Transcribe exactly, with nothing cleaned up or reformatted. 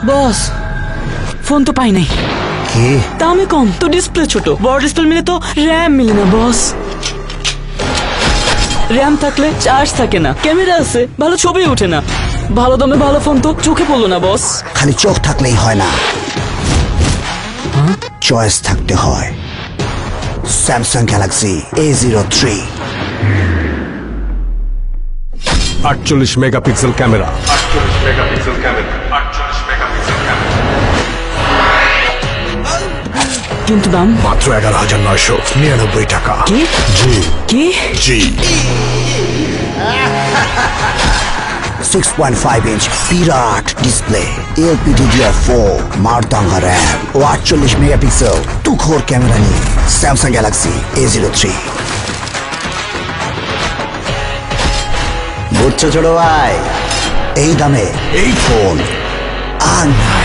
Boss phone তো পাই নাই। কি দামে কম তো ডিসপ্লে ছোট, বড় ডিসপ্লে মিলে তো র্যাম মিলে না বস। র্যাম থাকলে চার্জ থাকে না, ক্যামেরা আছে ভালো ছবি ওঠে না, ভালো দামে ভালো ফোন তো চোখে পড়লো না বস। খালি চোখ থাকলেই হয় না, চয়েস থাকতে হয়। Samsung Galaxy A zero three আটচল্লিশ মেগাপিক্সেল ক্যামেরা, আটচল্লিশ মেগাপিক্সেল ক্যামেরা, আটচল্লিশ মেগাপিক্সেল ক্যামেরা, কিন্তু দাম মাত্র এগারো হাজার নয়শো নিরানব্বই টাকা। কি জি কি জি সিক্স পয়েন্ট ফাইভ ইঞ্চ বিরাট display, L P D D R four, মারদাঙ্গা র্যাম ও আটচল্লিশ মেগাপিক্সেল তুখোর ক্যামেরা নিয়ে Samsung Galaxy A zero three. বুঝছো ছোট ভাই, এই দামে এই ফোন আর নাই।